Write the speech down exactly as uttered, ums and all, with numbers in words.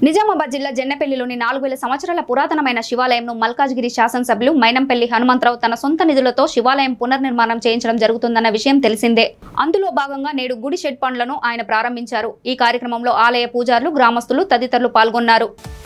నిజామాబాద్ జిల్లా జెన్నెపల్లిలోని నాలుగు వేల సంవత్సరాల పురాతనమైన శివాలయంను మల్కాజ్గిరి శాసనసభ్యులు మైనంపల్లి హనుమంతరావు తన సొంత నిధులతో శివాలయం పునర్నిర్మాణం చేయించడం జరుగుతుందన్న విషయం తెలిసిందే. అందులో భాగంగా నేడు గుడి షెడ్ పనులను ఆయన ప్రారంభించారు. ఈ కార్యక్రమంలో ఆలయ పూజారులు, గ్రామస్తులు తదితరులు పాల్గొన్నారు.